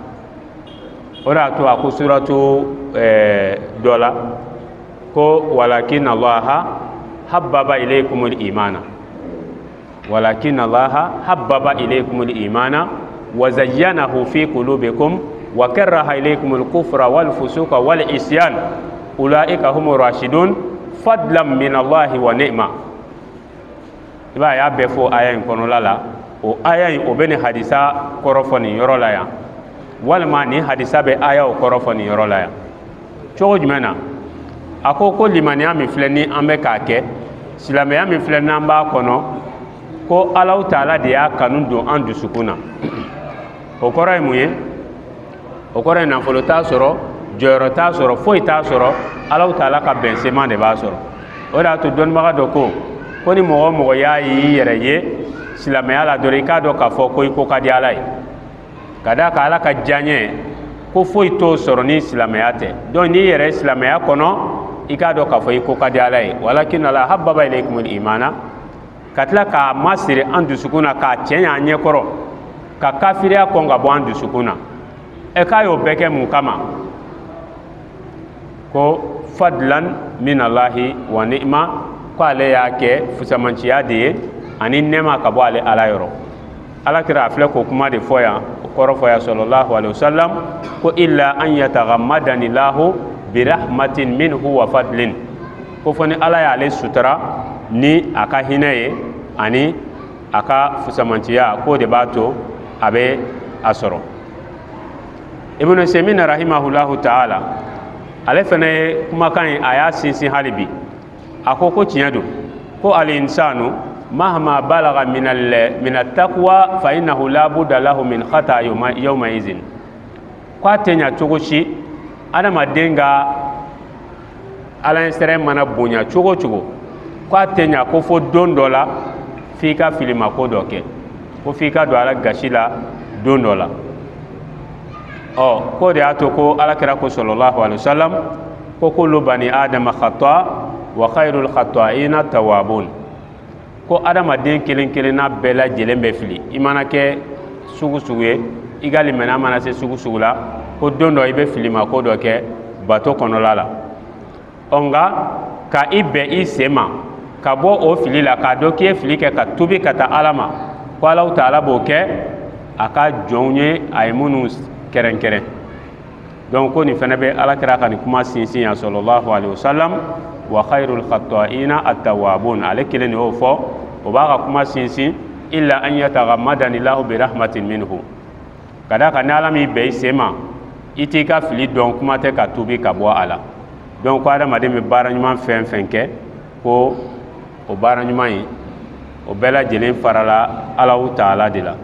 o de y'a to a ko suratu dɔ la ko walakin Allaha habbaba ilaykumul imana walakin Allaha habbaba ilaykumul imana wa zayyanahu fi qulubikum wa karaha ilaykumul kufra wal fusuqa wal isyan ulaika humur rashidun fadlan min Allahi wa ni'ma i b'a ye a bɛɛ fɔ aya in kɔnɔla la o aya in o bɛ nin hadisa kɔrɔ fɔ nin yɔrɔ la yan walima nin hadisa bɛ aya o kɔrɔ fɔ nin yɔrɔ la yan cogo jumɛn na a ko ko limaniya min filɛ ni an bɛ k'a kɛ silamɛya min filɛ n'an b'a kɔnɔ ko Ala taala de y'a kanu don an dusukun na o kɔrɔ ye mun ye o kɔrɔ ye nafolo t'a sɔrɔ jɔyɔrɔ t'a sɔrɔ foyi t'a sɔrɔ Ala taala ka bɛnsema de b'a sɔrɔ o de y'a to dɔnnibaga dɔ ko ko ni mɔgɔ mɔgɔ y'a y'i yɛrɛ ye silamɛya la dɔrɔn i k'a dɔn k'a fɔ ko i ko ka di Ala ye ka d'a kan Ala ka diyaɲɛ ko foyi t'o sɔrɔ ni silamɛya tɛ donc n'i yɛrɛ ye silamɛya kɔnɔ i k'a dɔn k'a fɔ i ko ka di Ala ye walakin Allaha habbaba ilaykumul imana ka tila k'a masiri an dusukun na k'a cɛɲɛ an ɲɛkɔrɔ ka kafiriya kɔn ka bɔ an dusukun na e k'a y'o bɛɛ kɛ mun kama ko fadlan min Allahi wa ni'ma ko ale y'a kɛ fusamanciya de ye ani nɛma ka bɔ ale Ala yɔrɔ Alakira a filɛ k'o kuma de fɔ yan o kɔrɔ fɔ yan sallallahu alaihi wasallam ko illa an yataghammadani lahu bi rahmatin minhu wa fadlin ko fɔ ni Ala y'ale sutura ni a ka hinɛ ye ani aka fusamantiya ko de b'a to a bɛ a sɔrɔ. Ibnu Usaymin rahimahullahu ta'ala ale fana ye kumakan in a y'a sinsin hali bi a ko ko tiɲɛ don ko al insanu mahma balaga min at-taqwa fa innahu la budda lahu min khata yawma izin ko a tɛ ɲa cogo si adamaden ka alansɛrɛ mana bonya cogo cogo ko a tɛ ɲa ko fo don dɔ la f'i ka filima ko dɔ kɛ ko f'i ka don ala gasi la don dɔ la. ɔ ko de y'a to ko alakira ko sallallahu alaihi wasallam ko kullu bani adama khata wa khairul khata'ina tawwabun ko adamaden kelen kelenna bɛɛ lajɛlen bɛ fili i mana kɛ sugu sugu ye i ka limaniya mana se sugu sugu la ko don dɔ i bɛ filima ko dɔ kɛ bato kɔnɔla la. ɔ nka ka i bɛn i sen ma ka bɔ o fili la k'a dɔn k'i ye fili kɛ ka tubi ka taa ala ma ko Alahu Taala b'o kɛ a ka jɔnw ye a ye minnu kɛrɛnkɛrɛn. donc ko nin fana bɛ alakira ka nin kuma sinsin yan sallallahu alaihi wasallam wa khairul khata'ina at-tawwabun ale kelen de y'o fɔ o b'a ka kuma sinsin illa an yataghammadani lahu bi rahmatin minhu ka d'a kan ni ala m'i bɛn i sen ma i t'i ka fili dɔn kuma tɛ ka tubi ka bɔ a la. donc ko adamaden bɛ baara ɲuman fɛn fɛn kɛ ko o baara ɲuman in o bɛɛ lajɛlen farala Alahu Taala de la.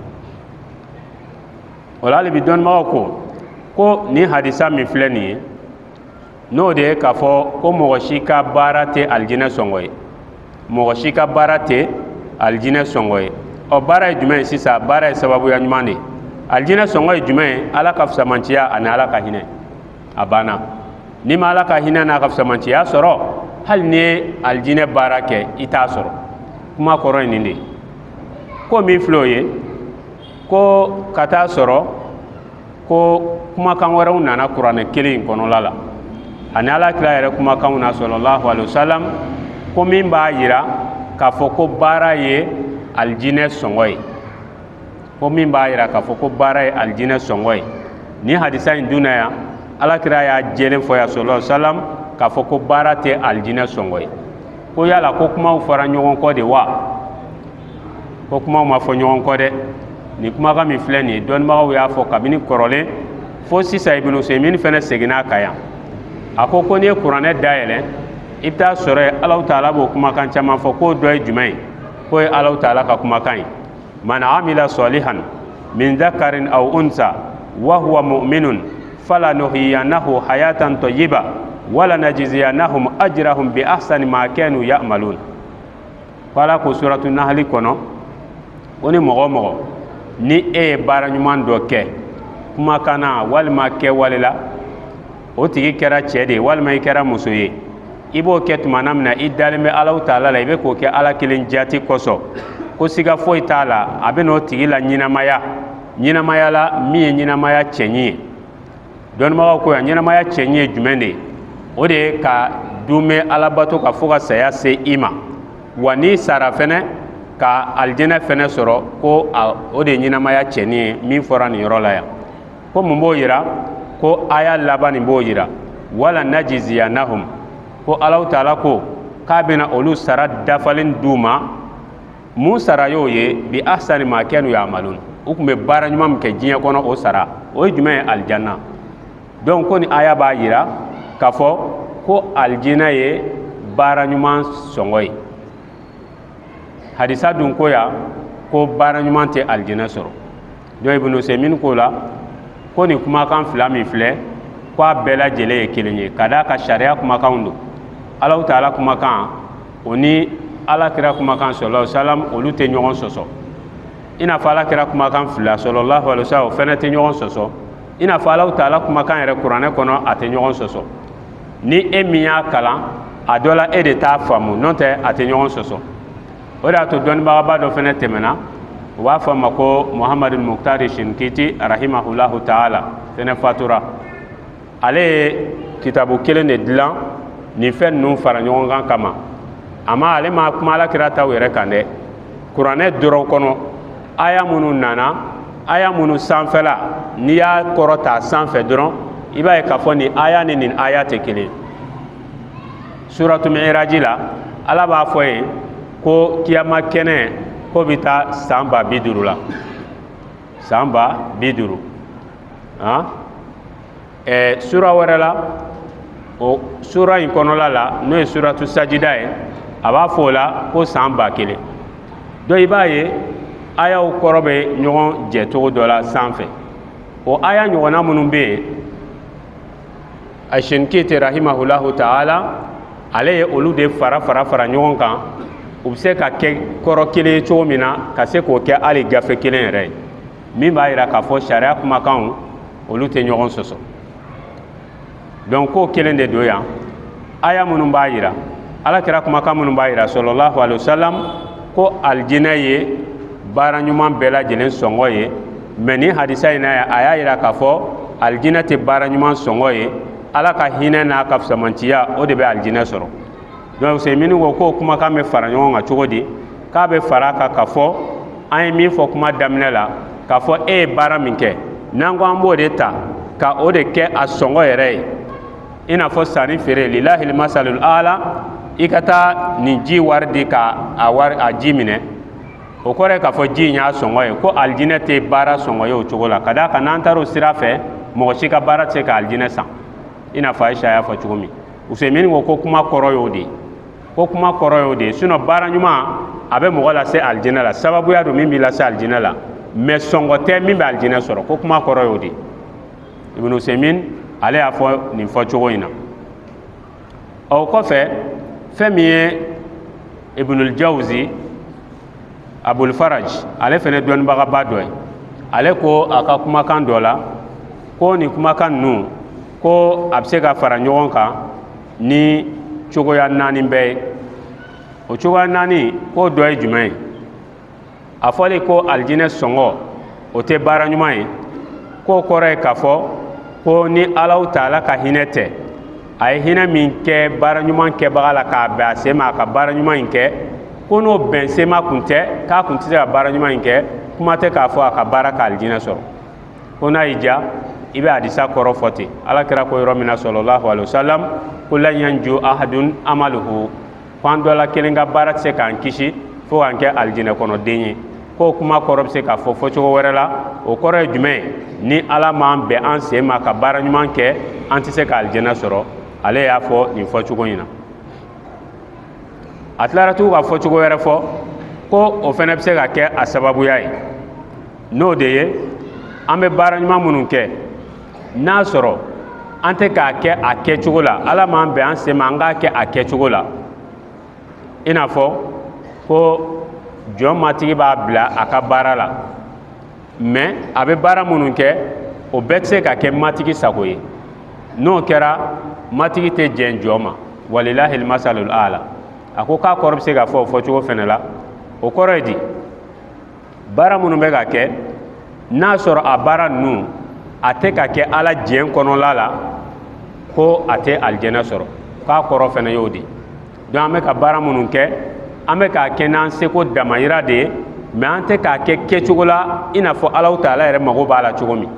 o la hali bi dɔnnibagaw ko ko nin hadisa min filɛ nin ye n'o de ye k'a fɔ ko mɔgɔ si ka baara tɛ alijinɛ sɔngɔ ye mɔgɔ si ka baara tɛ alijinɛ sɔngɔ ye. ɔ baara ye jumɛn ye sisan baara ye sababuya ɲuman de ye. alijinɛ sɔngɔ ye jumɛn ye ala ka fusamanciya ani ala ka hinɛ a banna. ni ma ala ka hinɛ n'a ka fusamanciya sɔrɔ hali ni ye alijinɛ baara kɛ i t'a sɔrɔ. kuma kɔrɔ ye nin de ko min filɛ o ye ko ka taa sɔrɔ ko kumakan wɛrɛw nana kuranɛ kelen in kɔnɔla la ani alakira yɛrɛ kumakanw na sallallahu alaihi wasallam ko min b'a yira k'a fɔ ko baara ye alijinɛ sɔngɔ ye ko min b'a yira k'a fɔ ko baara ye alijinɛ sɔngɔ ye. ni hadisa in dunna yan alakira y'a jɛlen fɔ yan sallallahu alaihi wasallam k'a fɔ ko baara tɛ alijinɛ sɔngɔ ye. ko yala ko kumaw fara ɲɔgɔn kɔ de wa ko kumaw ma fɔ ɲɔgɔn kɔ dɛ. ni kumakan min filɛ nin ye dɔnnibagaw y'a fɔ kabini kɔrɔlen fo sisan Ibnu Usaymin fana seginna a kan yan a ko ko n'i ye kuranɛ dayɛlɛ i bɛ taa sɔrɔ yen Alahu Taala b'o kumakan caman fɔ k'o dɔ ye jumɛn ye k'o ye Alahu Taala ka kumakan ye man amila salihan min dhakarin aw unsa wa huwa mu'minun falanuhyiyannahu hayatan tayyiba wala najziyannahum ajrahum bi ahsani ma kanu ya'malun. Wala ko suratu Nahli kɔnɔ ko ni mɔgɔ mɔgɔ ni e ye baara ɲuman dɔ kɛ kumakan na walima kɛwale la o tigi kɛra cɛ de ye walima i kɛra muso ye i b'o kɛ tuma min na i dalen bɛ Alahu Taala la i bɛ k'o kɛ ala kelen jati kosɔn ko siga foyi t'a la a bɛ n'o tigi la ɲɛnamaya ɲɛnamaya la min ye ɲɛnamaya cɛɲi ye. dɔnnibagaw ko yan ɲɛnamaya cɛɲi ye jumɛn de ye o de ye ka dunmɛ alabato ka fo ka saya se i ma wa n'i sara fɛnɛ ka alijinɛ fɛnɛ sɔrɔ ko o de ye ɲɛnamaya cɛɲi ye min fɔra nin yɔrɔ la yan. ko mun b'o yira ko aya laban nin b'o yira wala najziyannahum ko Alahu Taala ko k'a bɛna olu sara dafalen d'u ma mun sara y'o ye bi ahsani ma kanu ya'malun u tun bɛ baara ɲuman min kɛ diɲɛ kɔnɔ o sara o ye jumɛn ye alijanna. donc ko ni aya b'a yira k'a fɔ ko alijinɛ ye baara ɲuman sɔngɔ ye. hadisa dun ko ya ko baara ɲuman tɛ alijinɛ sɔrɔ. donc Ibnu Usaymin ko la ko ni kumakan fila min filɛ ko a bɛɛ lajɛlen ye kelen ye ka d'a ka sariya kumakanw don. Alahu Taala kumakan o ni alakira kumakan sallallahu alaihi wasallam olu tɛ ɲɔgɔn sɔsɔ i n'a fɔ alakira kumakan fila sallallahu alaihi wasallam o fɛnɛ tɛ ɲɔgɔn sɔsɔ i n'a fɔ Alahu Taala kumakan yɛrɛ kuranɛ kɔnɔ a tɛ ɲɔgɔn sɔsɔ. ni e min y'a kalan a dɔ la e de t'a faamu n'o tɛ a tɛ ɲɔgɔn sɔsɔ. o de y'a to dɔnnibagaba dɔ fɛnɛ tɛmɛna u b'a fɔ a ma ko Muhammadu Muktari Shinkiti rahimahullahu ta'ala fɛnɛ fatura ale ye kitabu kelen de dilan nin fɛn ninnu fara ɲɔgɔn kan kama ama ale ma kuma alakira taw yɛrɛ kan dɛ kuranɛ dɔrɔn kɔnɔ aya minnu nana aya minnu sanfɛla n'i y'a kɔrɔ ta sanfɛ dɔrɔn i b'a ye k'a fɔ nin aya ni nin aya tɛ kelen. suratu Mi'raji la ala b'a fɔ yen ko kiyama kɛnɛ ko bɛ taa san ba bi duuru la san ba bi duuru ah eh sura wɛrɛ la o sura in kɔnɔla la n'o ye suratu sajida ye a b'a fɔ o la ko san ba kelen donc i b'a ye ayaw kɔrɔ bɛ ɲɔgɔn jɛ cogo dɔ la sanfɛ o aya ɲɔgɔnna minnu bɛ yen Ashinkiti rahimahulahu ta'ala ale ye olu de fara fara fara ɲɔgɔn kan u bɛ se ka kɛ kɔrɔ kelen ye cogo min na ka se k'o kɛ hali gafe kelen yɛrɛ ye min b'a jira k'a fɔ sariya kumakanw olu tɛ ɲɔgɔn sɔsɔ donc k'o kelen de don yan aya minnu b'a jira alakira kumakan minnu b'a jira sallallahu alaihi wasallam ko alijinɛ ye baara ɲuman bɛɛ lajɛlen sɔngɔ ye mais ni hadisa in na a y'a jira k'a fɔ alijinɛ tɛ baara ɲuman sɔngɔ ye ala ka hinɛ n'a ka fisamantiya o de bɛ alijinɛ sɔrɔ donc Useyini ko k'o kumakan bɛ fara ɲɔgɔn kan cogo di k'a bɛ fara kan ka fɔ an ye min fɔ kuma daminɛ la k'a fɔ e ye baara min kɛ n'an ko an b'o de ta ka o de kɛ a sɔngɔ yɛrɛ ye i n'a fɔ sanni feere lilahil masalul ala i ka taa nin ji wari di ka a wari a ji minɛ o kɔrɔ ye k'a fɔ ji in y'a sɔngɔ ye ko alijinɛ tɛ baara sɔngɔ ye o cogo la ka d'a kan n'an taara o sira fɛ mɔgɔ si ka baara tɛ se ka alijinɛ san i n'a fɔ Ayisa y'a fɔ cogo min Useyini ko ko kuma kɔrɔ y'o de ye ko kuma kɔrɔ y'o de ye sinon baara ɲuman a bɛ mɔgɔ lase alijinɛ la sababuya don min b'i lase alijinɛ la mais sɔngɔ tɛ min bɛ alijinɛ sɔrɔ ko kuma kɔrɔ y'o de ye Ibn Useyini ale y'a fɔ nin fɔ cogo in na o kɔfɛ fɛn min ye Ibnul Jawzi Abul Faraj ale fɛnɛ dɔnnibagaba dɔ ye ale ko a ka kumakan dɔ la ko nin kumakan ninnu ko a bɛ se ka fara ɲɔgɔn kan ni cogoya naani bɛɛ ye o cogoya naani k'o dɔ ye jumɛn ye a fɔlen ko alijinɛ sɔngɔ o tɛ baara ɲuman ye k'o kɔrɔ ye k'a fɔ ko ni Alahu Taala ka hinɛ tɛ a ye hinɛ min kɛ baara ɲuman kɛbaga la k'a bɛn a sen ma a ka baara ɲuman in kɛ ko n'o bɛn sen ma kun tɛ k'a kun tɛ se ka baara ɲuman in kɛ kuma tɛ k'a fɔ a ka baara ka alijinɛ sɔrɔ ko n'a y'i diya i bɛ hadisa kɔrɔ fɔ ten alakira ko yɔrɔ min na sallallahu alaihi wasallam ko lan yanju ahadun amaluhu ko an dɔ la kelen ka baara tɛ se k'an kisi fo k'an kɛ alijinɛ kɔnɔden ye k'o kuma kɔrɔ bɛ se k'a fɔ fɔcogo wɛrɛ la o kɔrɔ ye jumɛn ye ni ala m'an bɛn an sen ma ka baara ɲuman kɛ an tɛ se ka alijinɛ sɔrɔ ale y'a fɔ nin fɔcogo in na a tilara tugun ka fɔcogo wɛrɛ fɔ ko o fana bɛ se ka kɛ a sababuya ye n'o de ye an bɛ baara ɲuman minnu kɛ n'a sɔrɔ an tɛ k'a kɛ a kɛcogo la ala m'an bɛn an sen ma an k'a kɛ a kɛcogo la i n'a fɔ ko jɔn matigi b'a bila a ka baara la mais a bɛ baara minnu kɛ o bɛɛ tɛ se ka kɛ matigi sago ye n'o kɛra matigi tɛ jɛn jɔn ma walilahil masalul ala a ko k'a kɔrɔ bɛ se ka fɔ o fɔcogo fana la o kɔrɔ ye di baara minnu bɛ ka kɛ n'a sɔrɔ a baara ninnu a tɛ ka kɛ ala jɛn kɔnɔla la ko a tɛ alijinɛ sɔrɔ k'a kɔrɔ fana y'o de donc an bɛ ka baara minnu kɛ an bɛ k'a kɛ n'an seko damayira de ye mais an tɛ k'a kɛ kɛcogo la i n'a fɔ Alahu Taala yɛrɛ mago b'a la cogo min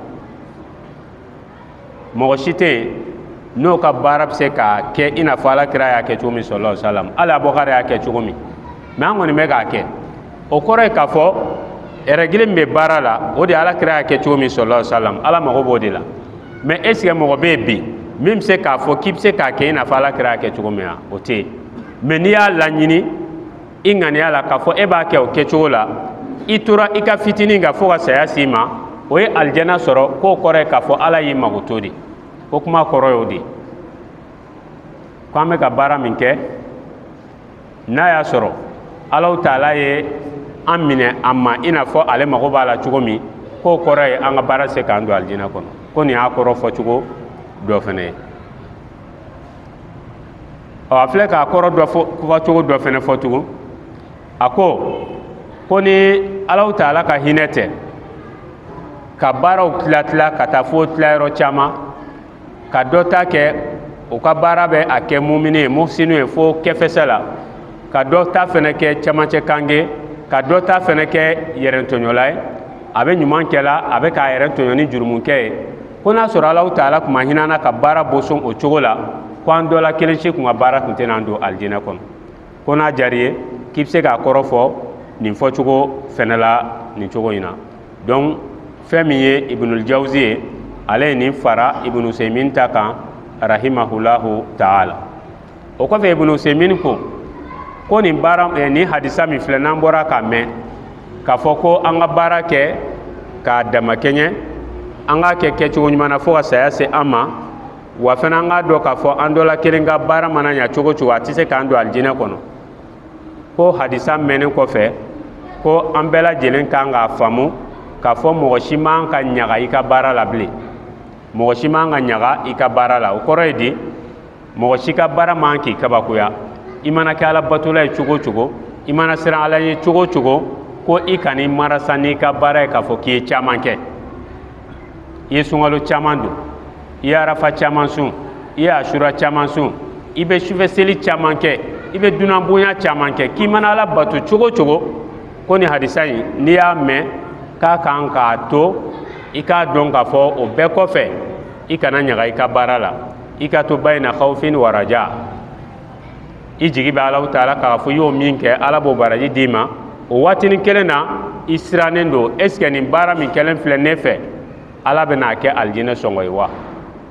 mɔgɔ si tɛ yen n'o ka baara bɛ se k'a kɛ i n'a fɔ alakira y'a kɛ cogo min sallallahu alaihi wasallam hali Abubakar y'a kɛ cogo min mais an kɔni bɛ k'a kɛ o kɔrɔ ye k'a fɔ règle min bɛ baara la o de alakira y'a kɛ cogo min sallallahu alaihi wasallam ala mago b'o de la mais est ce que mɔgɔ bɛ yen bi min bɛ se k'a fɔ k'i bɛ se k'a kɛ i n'a fɔ alakira y'a kɛ cogo min na o tɛ yen mais n'i y'a laɲini i ŋaniya la k'a fɔ e b'a kɛ o kɛcogo la i tora i ka fitinin kan fo ka saya s'i ma o ye alijana sɔrɔ k'o kɔrɔ ye k'a fɔ ala y'i mago to de ko kuma kɔrɔ y'o de ko an bɛ ka baara min kɛ n'a y'a sɔrɔ Alahu Taala ye an minɛ a ma i n'a fɔ ale mago b'a la cogo min k'o kɔrɔ ye an ka baara se k'an don alijinɛ kɔnɔ ko nin y'a kɔrɔ fɔcogo dɔ fana ye ɔ a filɛ k'a kɔrɔ dɔ fɔcogo dɔ fana fɔ tugun a ko ko ni Alahu Taala ka hinɛ tɛ ka baaraw tila tila ka taa fo tilayɔrɔ caman ka dɔ ta kɛ o ka baara bɛ a kɛ mumini ye muhsinu ye fo kɛfɛsɛ la ka dɔ ta fana kɛ cɛmancɛ kange ka dɔ ta fana kɛ yɛrɛntɔɲɔla ye a bɛ ɲuman kɛla a bɛ k'a yɛrɛ tɔɲɔ ni jurumukɛ ye ko n'a sɔrɔ Alahu Taala tun ma hinɛ ka baara boson o cogo la ko an dɔ la kelen si kun ka baara tun tɛna don alijinɛ kɔnɔ ko n'a diyar'i ye k'i bɛ se k'a kɔrɔ fɔ nin fɔ cogo fɛnɛ la nin cogo in na. Donc fɛn min ye Ibnul Jawzi ye ale ye nin fara Ibnu Usaymin ta kan rahimahullahu ta'ala. O kɔfɛ Ibnu Usaymin ko ko nin baara ni hadisa min filɛ n'an bɔra ka mɛn k'a fɔ ko an ka baara kɛ k'a dama kɛɲɛ, an k'a kɛ kɛcogo ɲuman na fo ka saya se an ma, wa fana an k'a dɔn k'a fɔ an dɔ la kelen ka baara mana ɲa cogo cogo a tɛ se k'an don alijinɛ kɔnɔ. Ko hadisa mɛnnen kɔfɛ ko an bɛɛ lajɛlen kan k'a faamu k'a fɔ mɔgɔ si man ka ɲaga i ka baara la bilen, mɔgɔ si man ka ɲaga i ka baara la. O kɔrɔ ye di? Mɔgɔ si ka baara man k'i kabakoya. I mana kɛ Ala batola ye cogo cogo, i mana siran Ala ye cogo cogo, ko i kan'i marasa n'i ka baara ye k'a fɔ k'i ye caman kɛ. I ye sunkalo caman don, i ye arafa caman sun, i ye asura caman sun, i bɛ sufɛ seli caman kɛ, i bɛ dunanbonya caman kɛ, k'i mana Ala bato cogo cogo, ko ni hadisa in n'i y'a mɛn k'a kan k'a to i k'a dɔn k'a fɔ o bɛɛ kɔfɛ i kana ɲaga i ka baara la, i ka to bayna khawfin wa raja. I jigi bɛ Alahu Taala k'a fɔ i y'o min kɛ Ala b'o baraji d'i ma, o waatinin kelen na i sirannen don est ce que nin baara min kɛlen filɛ ne fɛ Ala bɛna kɛ alijinɛ sɔngɔ ye wa?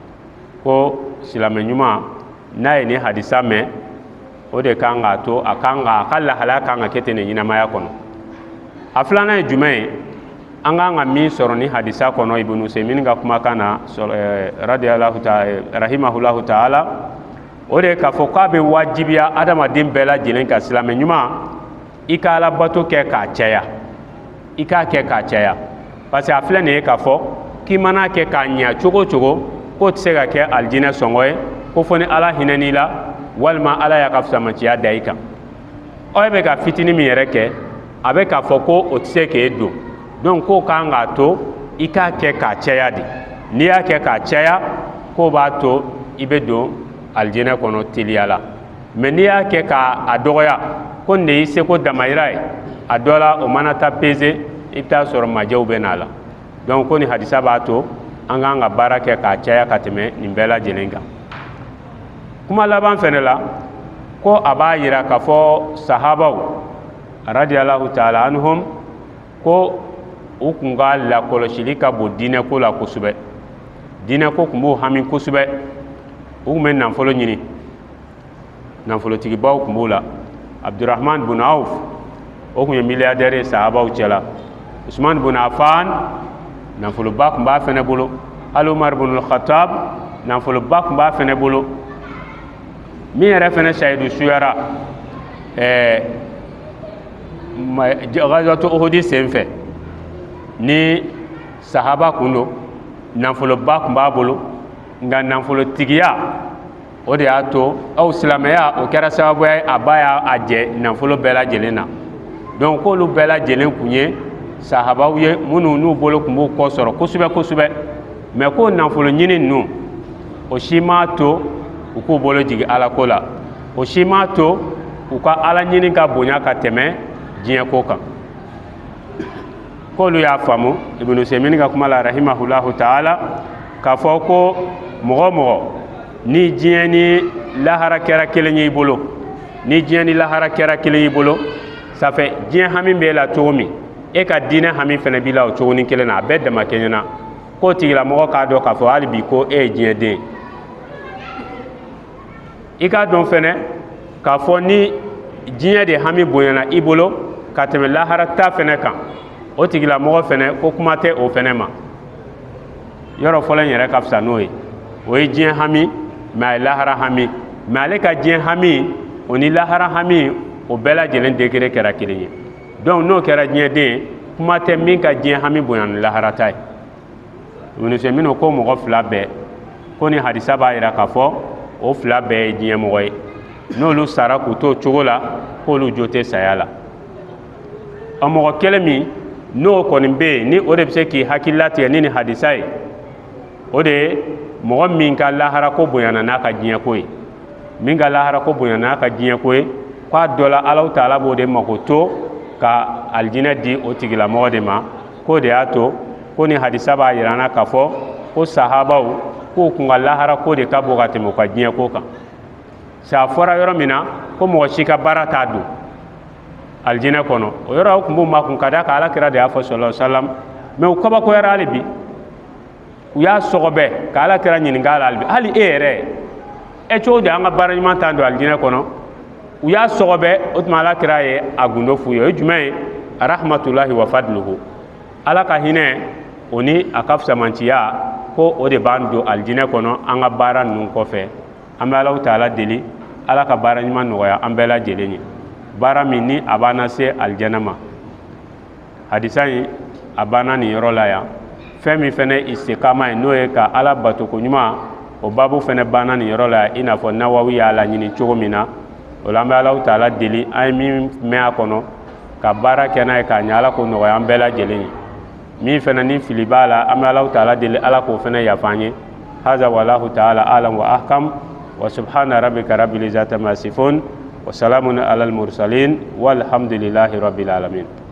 Ko silamɛ ɲuman n'a ye nin hadisa mɛn o de kan k'a to a kan ka a ka lahalaya kan ka kɛ ten nin ɲɛnamaya kɔnɔ. A filanan ye jumɛn ye? An kan ka min sɔrɔ ni hadisa kɔnɔ Ibnu Usaymin ka kumakan na radiyallahu ta'ala rahimahullahu ta'ala, o de ye k'a fɔ k'a bɛ wajibiya adamaden bɛɛ lajɛlen ka silamɛ ɲuman i ka Ala bato kɛ k'a caya, i k'a kɛ k'a caya, parce que a filɛ nin ye k'a fɔ k'i mana kɛ k'a ɲɛ cogo cogo k'o tɛ se ka kɛ alijinɛ sɔngɔ ye, ko fɔ ni Ala hinɛn'i la walima Ala y'a ka fisamaciya da i kan. Aw bɛ ka fitinin min yɛrɛ kɛ a bɛ k'a fɔ ko o tɛ se k'e don, donc k'o kan k'a to i k'a kɛ k'a caya de. N'i y'a kɛ k'a caya k'o b'a to i bɛ don alijinɛ kɔnɔ teliya la. Mais n'i y'a kɛ k'a dɔgɔya ko nin de y'i seko damayira ye, a dɔ la o mana taa peze i bɛ taa sɔrɔ majɛw bɛ n'a la. Donc ko nin hadisa b'a to an kan ka baara kɛ k'a caya ka tɛmɛ nin bɛɛ lajɛlen kan. Kuma laban fɛnɛ la ko a b'a yira k'a fɔ sahabaw radiyallahu ta'ala anhum ko u kun ka lakɔlɔsili ka bon diinɛ ko la kosɛbɛ. Diinɛ ko kun b'u hami kosɛbɛ. U kun bɛ nafolo ɲini, nafolotigibaw kun b'u la. Abdurrahman bin Auf o kun ye milliardaire ye sahabaw cɛla. Usman bin Affan nafoloba kun b'a fɛnɛ bolo. Ali Umar bin Khattab nafoloba kun b'a fɛnɛ bolo. Min yɛrɛ fɛnɛ shahidu suyara ɛɛ gazwatu Uhudi senfɛ ni sahaba kun don, nafoloba kun b'a bolo, nka nafolotigiya o de y'a to aw silamɛya o kɛra sababuya ye a ba y'a jɛ nafolo bɛɛ lajɛlen na. Donc k'olu bɛɛ lajɛlen kun ye sahabaw ye minnu n'u bolo kun b'u kɔ sɔrɔ kosɛbɛ kosɛbɛ, mais ko nafolo ɲini ninnu o si m'a to u k'u bolo jigin Ala ko la, o si m'a to u ka Ala ɲini ka bonya ka tɛmɛ diɲɛ ko kan. K'olu y'a faamu Ibnu Usaymin ka kuma la rahimahullahu ta'ala k'a fɔ ko mɔgɔ mɔgɔ ni diɲɛ ni lahara kɛra kelen y'i bolo, ni diɲɛ ni lahara kɛra kelen y'i bolo, ça fait diɲɛ hami b'e la cogo min e ka diinɛ hami fɛnɛ b'i la o cogo ni kelen na, a bɛɛ dama kɛ ɲɔgɔn. K'o tigilamɔgɔ k'a dɔn k'a fɔ hali bi ko e ye diɲɛ den. I k'a dɔn fɛnɛ k'a fɔ ni diɲɛ de hami bonyana i bolo ka tɛmɛ lahara ta fɛnɛ kan, o tigilamɔgɔ fɛnɛ ko kuma tɛ o fɛnɛ ma. Yɔrɔ fɔlɔ in yɛrɛ ka fisa n'o ye, o ye diɲɛ hami mais a ye lahara hami, mais ale ka diɲɛ hami o ni lahara hami o bɛɛ lajɛlen degré kɛra kelen ye. Donc n'o kɛra diɲɛ den kuma tɛ min ka diɲɛ hami bonya ni lahara ta ye. Ibnu Usaymin ko mɔgɔ fila bɛɛ ko ni hadisa b'a yira k'a fɔ o fila bɛɛ ye diɲɛ mɔgɔ ye, n'olu sara k'u to cogo la k'olu jo tɛ saya la. A mɔgɔ kelen min n'o kɔni bɛ yen ni o de bɛ se k'i hakili latigɛ ni nin hadisa ye, o de ye mɔgɔ min ka lahara ko bonyana n'a ka diɲɛ ko ye, min ka lahara ko bonyana n'a ka diɲɛ ko ye, k'a dɔ la Alahu Taala b'o de mako to ka alijinɛ di o tigilamɔgɔ de ma, k'o de y'a to ko ni hadisa b'a yira an na k'a fɔ ko sahabaw k'u kun ka lahara ko de ka bon ka tɛmɛ u ka diɲɛ ko kan. C'est a fɔra yɔrɔ min na ko mɔgɔ si ka baara t'a don, aljina kono o yoro ko mum makun kada ka ala kira de afo sallallahu alaihi wasallam me ko ba ko yara alibi ya sogobe ka ala kira nyin ngala alibi hali ere e chodi anga baranyuma tando aljina kono ya sogobe utma ala kira ye agundo fuyo jume rahmatullahi wa fadluhu ala ka hine oni akafsa mantiya ko o de bando aljina kono anga baran nun ko fe amala taala deli ala ka baranyuma noya ambela jeleni bara minni abana se aljanama hadisani abana ni yoro la ya femi fene istikama no e ka ala bato ko nyuma o babu fene bana ni yoro la ina fo nawawi ala nyini chogomina o lamba ala taala deli ay mi me akono ka bara kena e ka nyala ko no ya mbela jeleni mi fene ni filibala amala taala deli ala ko fene ya fanye haza wallahu taala alam wa ahkam wa subhana rabbika rabbil izzati ma yasifun wa salamun alal mursalin walhamdulillahi rabbil alamin.